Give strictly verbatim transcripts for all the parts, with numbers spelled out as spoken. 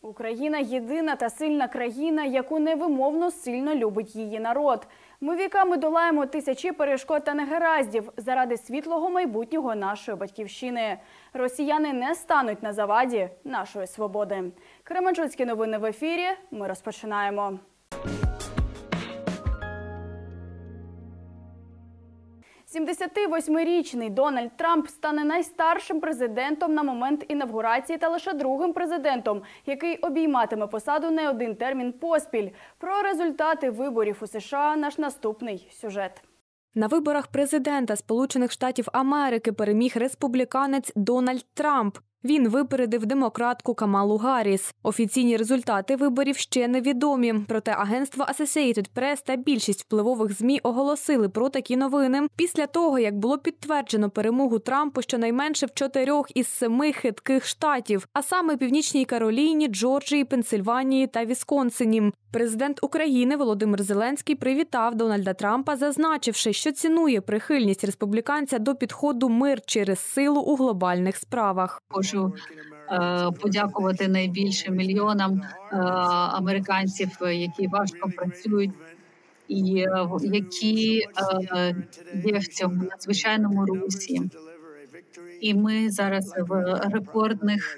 Україна – єдина та сильна країна, яку невимовно сильно любить її народ. Ми віками долаємо тисячі перешкод та негараздів заради світлого майбутнього нашої батьківщини. Росіяни не стануть на заваді нашої свободи. Кременчуцькі новини в ефірі. Ми розпочинаємо. сімдесятивосьмирічний Дональд Трамп стане найстаршим президентом на момент інавгурації та лише другим президентом, який обійматиме посаду не один термін поспіль. Про результати виборів у США наш наступний сюжет. На виборах президента Сполучених Штатів Америки переміг республіканець Дональд Трамп. Він випередив демократку Камалу Гарріс. Офіційні результати виборів ще невідомі. Проте агентство Associated Press та більшість впливових ЗМІ оголосили про такі новини після того, як було підтверджено перемогу Трампу щонайменше в чотирьох із семи хитких штатів, а саме Північній Кароліні, Джорджії, Пенсильванії та Вісконсині. Президент України Володимир Зеленський привітав Дональда Трампа, зазначивши, що цінує прихильність республіканця до підходу «мир через силу» у глобальних справах. Хочу е, подякувати найбільше мільйонам е, американців, які важко працюють і е, які е, є в цьому надзвичайному русі. І ми зараз в рекордних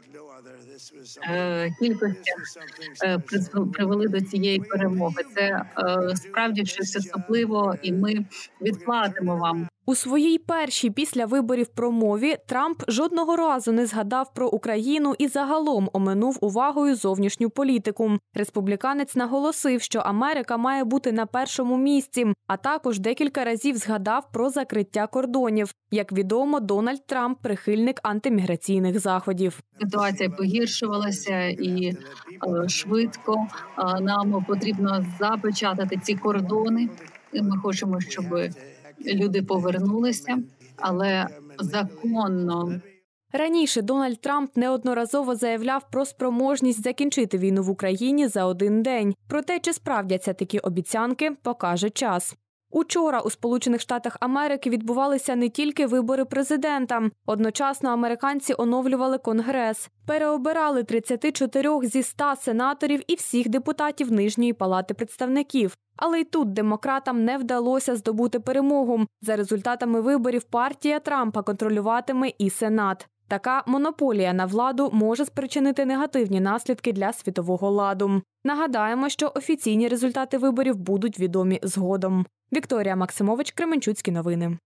е, кількостях е, привели до цієї перемоги. Це е, справді щось особливо, і ми відплатимо вам. У своїй першій після виборів промові Трамп жодного разу не згадав про Україну і загалом оминув увагою зовнішню політику. Республіканець наголосив, що Америка має бути на першому місці, а також декілька разів згадав про закриття кордонів. Як відомо, Дональд Трамп – прихильник антиміграційних заходів. Ситуація погіршувалася і е, швидко. Е, нам потрібно запечатати ці кордони. І ми хочемо, щоб люди повернулися, але законно. Раніше Дональд Трамп неодноразово заявляв про спроможність закінчити війну в Україні за один день. Проте, чи справдяться такі обіцянки, покаже час. Учора у Сполучених Штатах Америки відбувалися не тільки вибори президента. Одночасно американці оновлювали Конгрес. Переобирали тридцять чотири зі ста сенаторів і всіх депутатів Нижньої палати представників. Але й тут демократам не вдалося здобути перемогу. За результатами виборів партія Трампа контролюватиме і Сенат. Така монополія на владу може спричинити негативні наслідки для світового ладу. Нагадаємо, що офіційні результати виборів будуть відомі згодом. Вікторія Максимович, Кременчуцькі новини.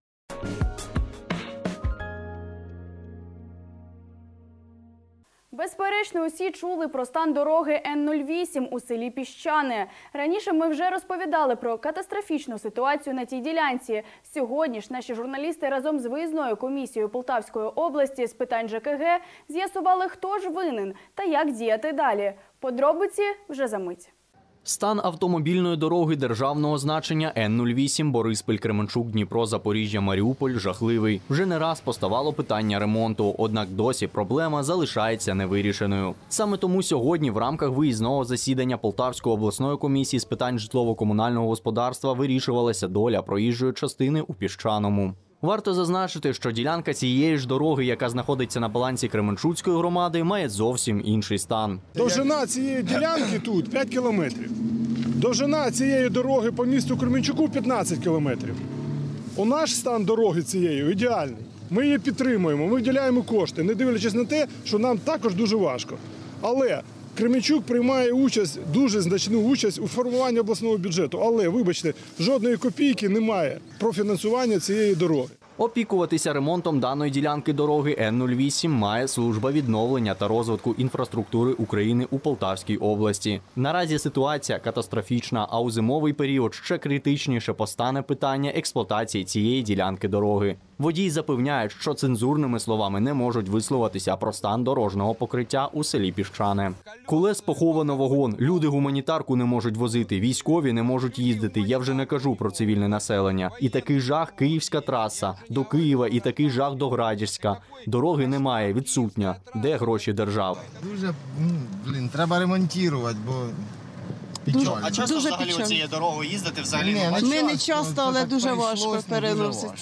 Безперечно, усі чули про стан дороги Н нуль вісім у селі Піщане. Раніше ми вже розповідали про катастрофічну ситуацію на тій ділянці. Сьогодні ж наші журналісти разом з виїзною комісією Полтавської області з питань Ж К Г з'ясували, хто ж винен та як діяти далі. Подробиці вже за мить. Стан автомобільної дороги державного значення Н нуль вісім Бориспіль-Кременчук-Дніпро-Запоріжжя-Маріуполь жахливий. Вже не раз поставало питання ремонту, однак досі проблема залишається невирішеною. Саме тому сьогодні в рамках виїзного засідання Полтавської обласної комісії з питань житлово-комунального господарства вирішувалася доля проїжджої частини у Піщаному. Варто зазначити, що ділянка цієї ж дороги, яка знаходиться на балансі Кременчуцької громади, має зовсім інший стан. Довжина цієї ділянки тут п'ять кілометрів. Довжина цієї дороги по місту Кременчуку п'ятнадцять кілометрів. У наш стан дороги цієї ідеальний. Ми її підтримуємо, ми виділяємо кошти, не дивлячись на те, що нам також дуже важко. Але Кременчук приймає участь, дуже значну участь у формуванні обласного бюджету. Але, вибачте, жодної копійки немає про фінансування цієї дороги. Опікуватися ремонтом даної ділянки дороги Н нуль вісім має служба відновлення та розвитку інфраструктури України у Полтавській області. Наразі ситуація катастрофічна, а у зимовий період ще критичніше постане питання експлуатації цієї ділянки дороги. Водії запевняють, що цензурними словами не можуть висловитися про стан дорожнього покриття у селі Піщане. Кулес поховано вагон, люди гуманітарку не можуть возити, військові не можуть їздити, я вже не кажу про цивільне населення. І такий жах – Київська траса до Києва, і такий жах до Градівська. Дороги немає, відсутня. Де гроші держави? Дуже, блін, треба ремонтувати, бо... Дуже, а часто дуже взагалі цією дорогою їздити взагалі? Ні, не Ми не часто, але дуже важко переноситься.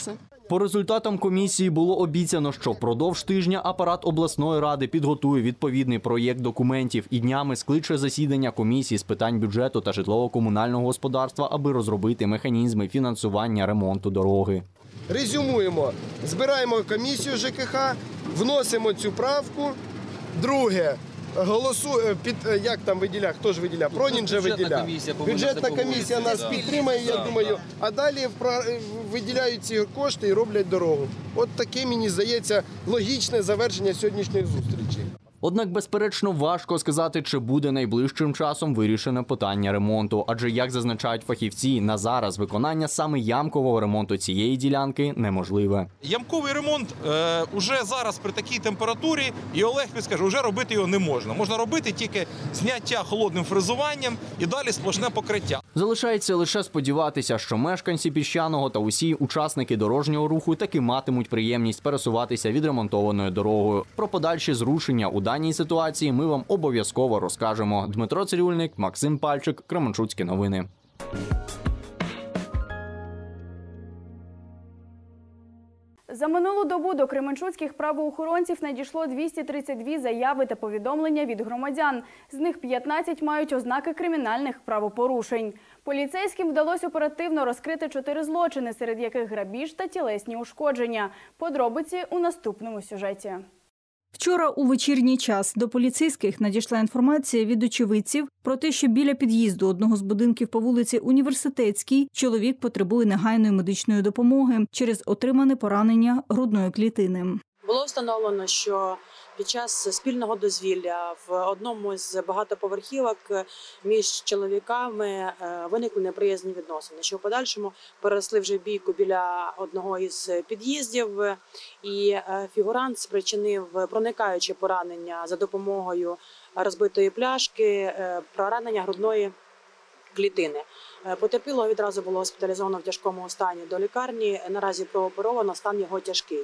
По результатам комісії було обіцяно, що впродовж тижня апарат обласної ради підготує відповідний проєкт документів і днями скличе засідання комісії з питань бюджету та житлово-комунального господарства, аби розробити механізми фінансування ремонту дороги. Резюмуємо. Збираємо комісію ЖКХ, вносимо цю правку. Друге. Голосує, під, як там виділя, хто ж виділя? Пронін же виділя. Бюджетна комісія нас підтримає, я думаю, а далі виділяють ці кошти і роблять дорогу. От таке, мені здається, логічне завершення сьогоднішньої зустрічі. Однак, безперечно, важко сказати, чи буде найближчим часом вирішено питання ремонту. Адже, як зазначають фахівці, на зараз виконання саме ямкового ремонту цієї ділянки неможливе. Ямковий ремонт е, уже зараз при такій температурі, і Олег підскаже, вже робити його не можна. Можна робити тільки зняття холодним фрезуванням і далі сплошне покриття. Залишається лише сподіватися, що мешканці Піщаного та усі учасники дорожнього руху таки матимуть приємність пересуватися відремонтованою дорогою. Про подальші зрушення у даній ситуації ми вам обов'язково розкажемо. Дмитро Цирюльник, Максим Пальчик, Кременчуцькі новини. За минулу добу до кременчуцьких правоохоронців надійшло двісті тридцять дві заяви та повідомлення від громадян. З них п'ятнадцять мають ознаки кримінальних правопорушень. Поліцейським вдалося оперативно розкрити чотири злочини, серед яких грабіж та тілесні ушкодження. Подробиці у наступному сюжеті. Вчора у вечірній час до поліцейських надійшла інформація від очевидців про те, що біля під'їзду одного з будинків по вулиці Університетській чоловік потребує негайної медичної допомоги через отримане поранення грудної клітини. Було встановлено, що під час спільного дозвілля в одному з багатоповерхівок між чоловіками виникли неприязні відносини, що в подальшому переросли вже бійку біля одного із під'їздів, і фігурант спричинив проникаюче поранення за допомогою розбитої пляшки, поранення грудної клітини. Потерпілого відразу було госпіталізовано в тяжкому стані до лікарні, наразі прооперовано, стан його тяжкий.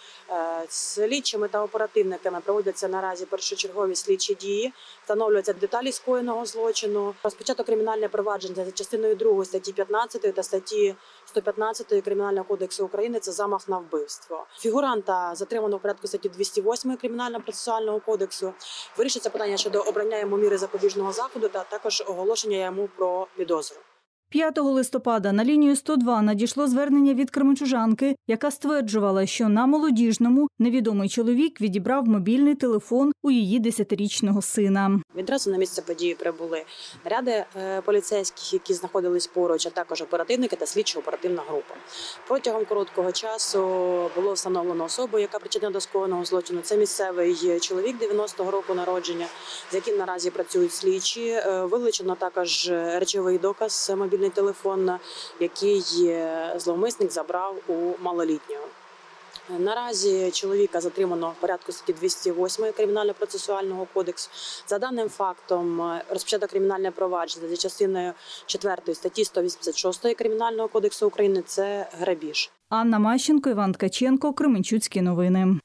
Слідчими та оперативниками проводяться наразі першочергові слідчі дії, встановлюються деталі скоєного злочину. Розпочато кримінальне провадження за частиною другої статті п'ятнадцятої та статті сто п'ятнадцятої Кримінального кодексу України – це замах на вбивство. Фігуранта затримано в порядку статті двісті восьмої Кримінального процесуального кодексу. Вирішиться питання щодо обрання йому міри запобіжного заходу та також оголошення йому про підозру. п'ятого листопада на лінію сто два надійшло звернення від кременчужанки, яка стверджувала, що на Молодіжному невідомий чоловік відібрав мобільний телефон у її десятирічного сина. Відразу на місце події прибули наряди поліцейських, які знаходились поруч, а також оперативники та слідчо-оперативна група. Протягом короткого часу було встановлено особу, яка причетна до скоєного злочину. Це місцевий чоловік дев'яностого року народження, з яким наразі працюють слідчі. Вилучено також речовий доказ – мобільний телефон, який зловмисник забрав у малолітнього. Наразі чоловіка затримано в порядку статті двісті восьмої Кримінального процесуального кодексу. За даним фактом розпочато кримінальне провадження за частиною четвертої статті сто вісімдесят шостої Кримінального кодексу України – це грабіж. Анна Мащенко, Іван Ткаченко, Кременчуцькі новини.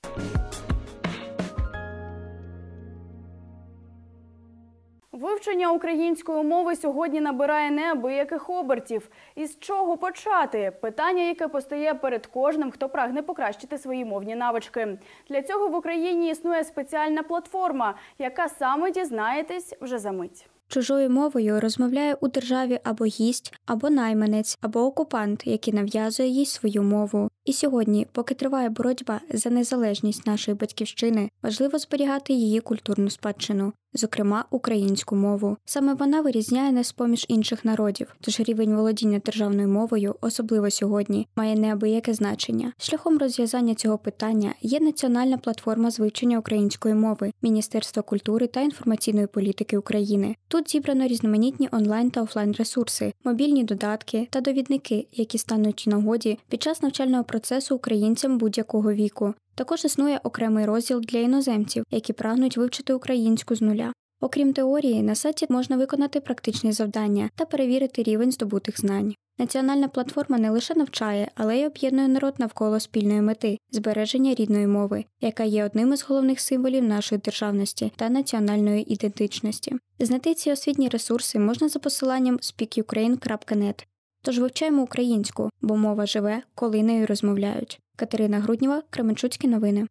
Вивчення української мови сьогодні набирає неабияких обертів. Із чого почати? Питання, яке постає перед кожним, хто прагне покращити свої мовні навички. Для цього в Україні існує спеціальна платформа, яка саме дізнаєтесь вже за мить. Чужою мовою розмовляє у державі або гість, або найманець, або окупант, який нав'язує їй свою мову. І сьогодні, поки триває боротьба за незалежність нашої батьківщини, важливо зберігати її культурну спадщину, зокрема українську мову. Саме вона вирізняє нас поміж інших народів, тож рівень володіння державною мовою, особливо сьогодні, має неабияке значення. Шляхом розв'язання цього питання є національна платформа з вивчення української мови Міністерства культури та інформаційної політики України. Тут зібрано різноманітні онлайн та офлайн ресурси, мобільні додатки та довідники, які стануть у нагоді під час навчального процесу українцям будь-якого віку. Також існує окремий розділ для іноземців, які прагнуть вивчити українську з нуля. Окрім теорії, на сайті можна виконати практичні завдання та перевірити рівень здобутих знань. Національна платформа не лише навчає, але й об'єднує народ навколо спільної мети – збереження рідної мови, яка є одним із головних символів нашої державності та національної ідентичності. Знайти ці освітні ресурси можна за посиланням спік юкрейн крапка нет. Тож вивчаємо українську, бо мова живе, коли нею розмовляють. Катерина Груднєва, Кременчуцькі новини.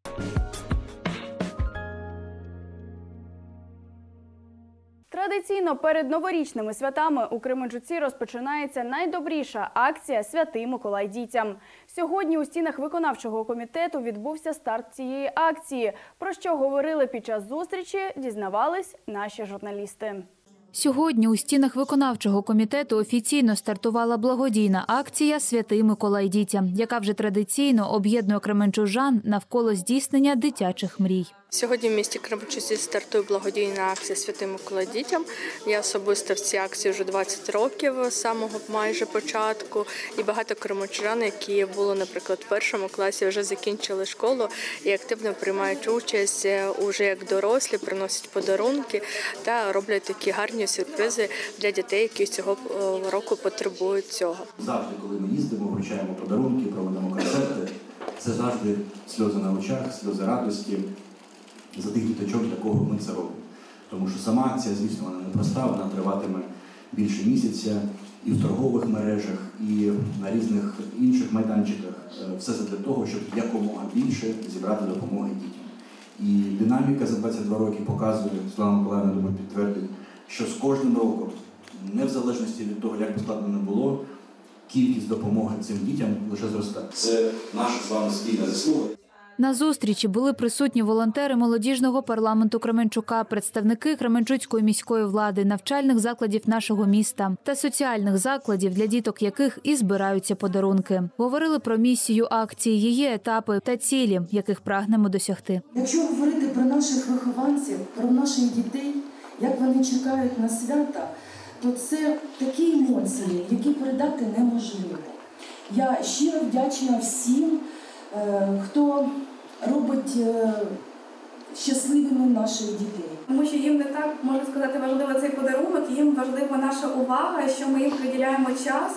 Традиційно перед новорічними святами у Кременчуці розпочинається найдобріша акція «Святий Миколай дітям». Сьогодні у стінах виконавчого комітету відбувся старт цієї акції. Про що говорили під час зустрічі, дізнавались наші журналісти. Сьогодні у стінах виконавчого комітету офіційно стартувала благодійна акція «Святий Миколай дітям», яка вже традиційно об'єднує кременчужан навколо здійснення дитячих мрій. Сьогодні в місті Кременчуці стартує благодійна акція «Святий Миколай дітям». Я особисто в цій акції вже двадцять років, з самого майже початку. І багато кременчужан, які були, наприклад, в першому класі, вже закінчили школу і активно приймають участь уже як дорослі, приносять подарунки та роблять такі гарні сюрпризи для дітей, які цього року потребують цього. Завжди, коли ми їздимо, вручаємо подарунки, проводимо концерти, це завжди сльози на очах, сльози радості за тих діточок, для кого ми це робимо. Тому що сама акція, звісно, вона непроста, вона триватиме більше місяця і в торгових мережах, і на різних інших майданчиках. Все це для того, щоб якомога більше зібрати допомоги дітям. І динаміка за двадцять два роки показує, Світлана Миколаївна, думаю, підтвердить, що з кожним роком, не в залежності від того, як би складно не було, кількість допомоги цим дітям лише зростає. Це наша з вами спільна заслуга. На зустрічі були присутні волонтери молодіжного парламенту Кременчука, представники Кременчуцької міської влади, навчальних закладів нашого міста та соціальних закладів, для діток яких і збираються подарунки. Говорили про місію акції, її етапи та цілі, яких прагнемо досягти. Якщо говорити про наших вихованців, про наших дітей, як вони чекають на свята, то це такі емоції, які передати неможливо. Я щиро вдячна всім, хто робить щасливими наших дітей. Тому що їм не так, можна сказати, важливо цей подарунок, їм важлива наша увага, що ми їм приділяємо час,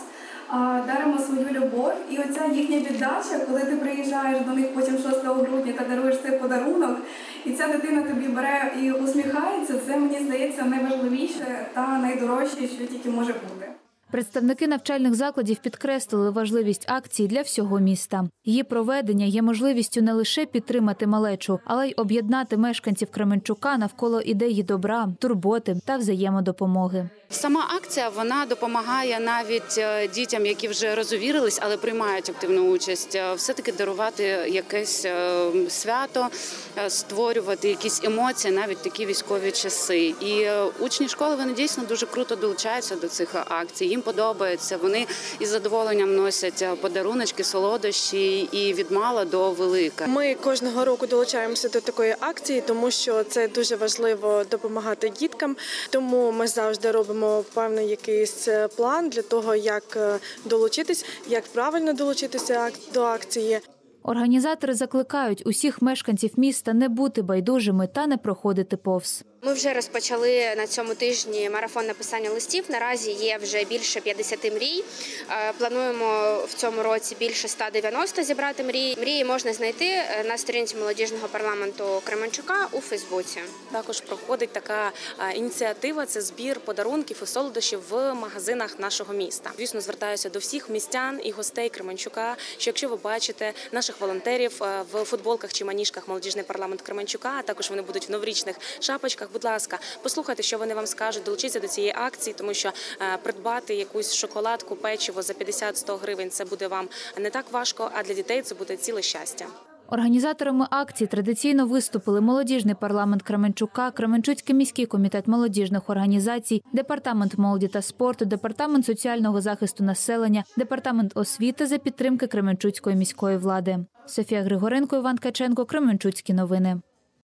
даримо свою любов. І оця їхня віддача, коли ти приїжджаєш до них потім шостого грудня та даруєш цей подарунок, і ця дитина тобі бере і усміхається, це, мені здається, найважливіше та найдорожче, що тільки може бути. Представники навчальних закладів підкреслили важливість акції для всього міста. Її проведення є можливістю не лише підтримати малечу, але й об'єднати мешканців Кременчука навколо ідеї добра, турботи та взаємодопомоги. Сама акція, вона допомагає навіть дітям, які вже розувірились, але приймають активну участь, все-таки дарувати якесь свято, створювати якісь емоції, навіть такі військові часи. І учні школи, вони дійсно дуже круто долучаються до цих акцій. Їм подобається, вони із задоволенням носять подаруночки, солодощі і від мала до велика. Ми кожного року долучаємося до такої акції, тому що це дуже важливо допомагати діткам, тому ми завжди робимо певний якийсь план для того, як долучитись, як правильно долучитися до акції. Організатори закликають усіх мешканців міста не бути байдужими та не проходити повз. Ми вже розпочали на цьому тижні марафон написання листів. Наразі є вже більше п'ятдесят мрій. Плануємо в цьому році більше ста дев'яноста зібрати мрії. Мрії можна знайти на сторінці молодіжного парламенту Кременчука у Фейсбуці. Також проходить така ініціатива – це збір подарунків і солодощів в магазинах нашого міста. Звісно, звертаюся до всіх містян і гостей Кременчука, що якщо ви бачите наших волонтерів в футболках чи маніжках молодіжний парламент Кременчука, а також вони будуть в новорічних шапочках, будь ласка, послухайте, що вони вам скажуть, долучіться до цієї акції, тому що придбати якусь шоколадку, печиво за п'ятдесят - сто гривень – це буде вам не так важко, а для дітей це буде ціле щастя. Організаторами акції традиційно виступили молодіжний парламент Кременчука, Кременчуцький міський комітет молодіжних організацій, департамент молоді та спорту, департамент соціального захисту населення, департамент освіти за підтримки Кременчуцької міської влади. Софія Григоренко, Іван Ткаченко, Кременчуцькі новини.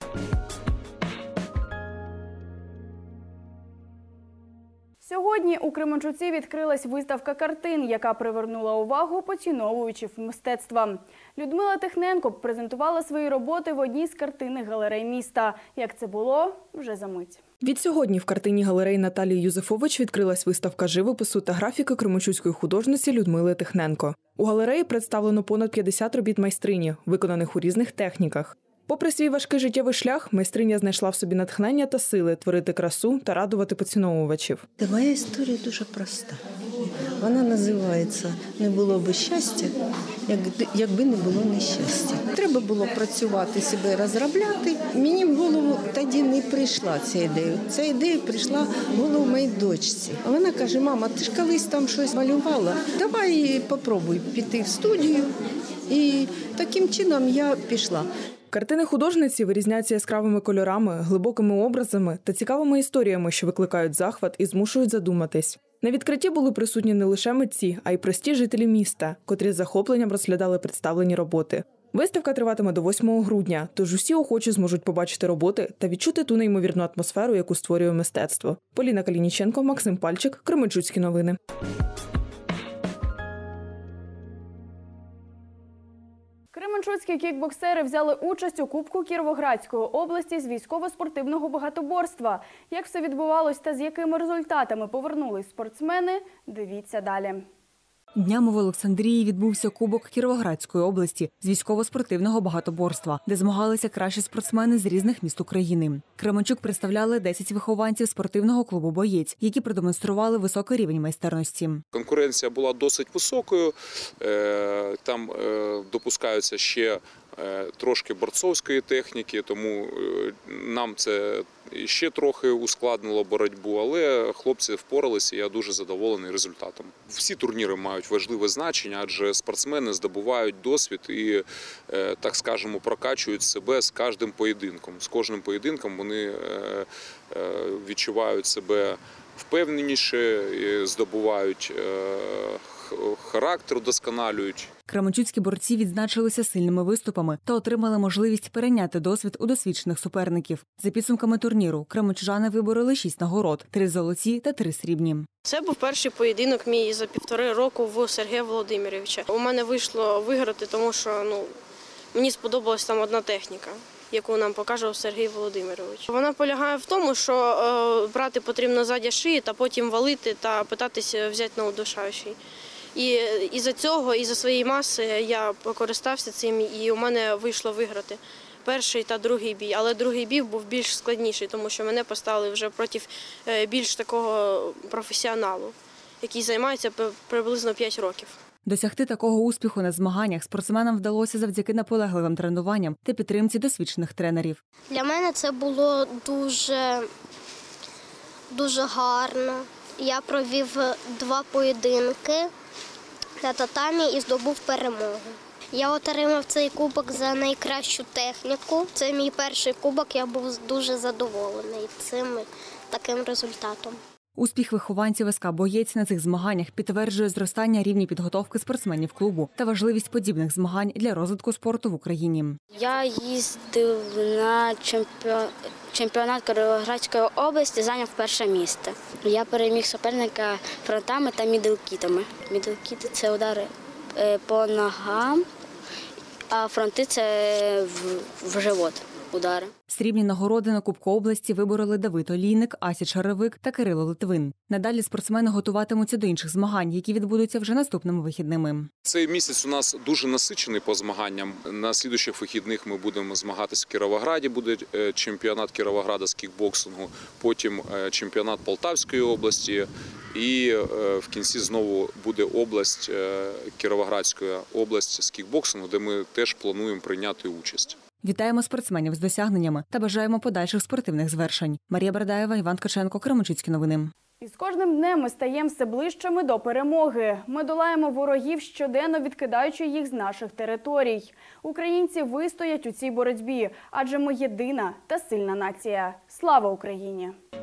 Сьогодні у Кременчуці відкрилась виставка картин, яка привернула увагу поціновувачів мистецтва. Людмила Тихненко презентувала свої роботи в одній з картинних галерей міста. Як це було, вже за мить. Відсьогодні в картині галереї Наталії Юзефович відкрилась виставка живопису та графіки кременчуцької художниці Людмили Тихненко. У галереї представлено понад п'ятдесят робіт майстрині, виконаних у різних техніках. Попри свій важкий життєвий шлях, майстриня знайшла в собі натхнення та сили творити красу та радувати поціновувачів. Моя історія дуже проста. Вона називається «Не було би щастя, якби не було нещастя». Треба було працювати, себе розробляти. Мені в голову тоді не прийшла ця ідея. Ця ідея прийшла в голову моїй дочці. А вона каже: мама, ти ж колись там щось малювала, давай попробуй піти в студію. І таким чином я пішла. Картини художниці вирізняються яскравими кольорами, глибокими образами та цікавими історіями, що викликають захват і змушують задуматись. На відкритті були присутні не лише митці, а й прості жителі міста, котрі з захопленням розглядали представлені роботи. Виставка триватиме до восьмого грудня, тож усі охочі зможуть побачити роботи та відчути ту неймовірну атмосферу, яку створює мистецтво. Поліна Калініченко, Максим Пальчик, Кременчуцькі новини. Кременчуцькі кікбоксери взяли участь у Кубку Кіровоградської області з військово-спортивного багатоборства. Як все відбувалось та з якими результатами повернулись спортсмени, дивіться далі. Днями в Олександрії відбувся Кубок Кіровоградської області з військово-спортивного багатоборства, де змагалися кращі спортсмени з різних міст України. Кременчук представляли десять вихованців спортивного клубу «Боєць», які продемонстрували високий рівень майстерності. Конкуренція була досить високою, там допускаються ще трошки борцовської техніки, тому нам це ще трохи ускладнило боротьбу, але хлопці впоралися, і я дуже задоволений результатом. Всі турніри мають важливе значення, адже спортсмени здобувають досвід і, так скажемо, прокачують себе з кожним поєдинком. З кожним поєдинком вони відчувають себе впевненіше, здобувають характер, удосконалюють. Кременчуцькі борці відзначилися сильними виступами та отримали можливість перейняти досвід у досвідчених суперників. За підсумками турніру кременчужани вибороли шість нагород – три золоті та три срібні. Це був перший поєдинок мій за півтори року в Сергія Володимировича. У мене вийшло виграти, тому що ну, мені сподобалась там одна техніка, яку нам показував Сергій Володимирович. Вона полягає в тому, що е, брати потрібно ззаді шиї та потім валити та питатися взяти на удушаючий. І із-за цього, із-за своєї маси я покористався цим, і у мене вийшло виграти перший та другий бій. Але другий бій був більш складніший, тому що мене поставили вже проти більш такого професіоналу, який займається приблизно п'ять років. Досягти такого успіху на змаганнях спортсменам вдалося завдяки наполегливим тренуванням та підтримці досвідчених тренерів. Для мене це було дуже, дуже гарно. Я провів два поєдинки на татамі і здобув перемогу. Я отримав цей кубок за найкращу техніку. Це мій перший кубок, я був дуже задоволений цим таким результатом. Успіх вихованців ес ка «Боєць» на цих змаганнях підтверджує зростання рівня підготовки спортсменів клубу та важливість подібних змагань для розвитку спорту в Україні. Я їздив на чемпіонат. Чемпіонат Кіровоградської області, зайняв перше місце. Я переміг суперника фронтами та мідлкітами. Мідлкіти – це удари по ногам, а фронти – це в, в живот удари. Срібні нагороди на Кубку області вибороли Давид Олійник, Ася Черевик та Кирило Литвин. Надалі спортсмени готуватимуться до інших змагань, які відбудуться вже наступними вихідними. Цей місяць у нас дуже насичений по змаганням. На слідуючих вихідних ми будемо змагатися в Кіровограді, буде чемпіонат Кіровограда з кікбоксингу, потім чемпіонат Полтавської області і в кінці знову буде область, Кіровоградська область з кікбоксингу, де ми теж плануємо прийняти участь. Вітаємо спортсменів з досягненнями та бажаємо подальших спортивних звершень. Марія Бардаєва, Іван Ткаченко, Кременчуцькі новини. І з кожним днем ми стаємо все ближчими до перемоги. Ми долаємо ворогів, щоденно відкидаючи їх з наших територій. Українці вистоять у цій боротьбі, адже ми єдина та сильна нація. Слава Україні!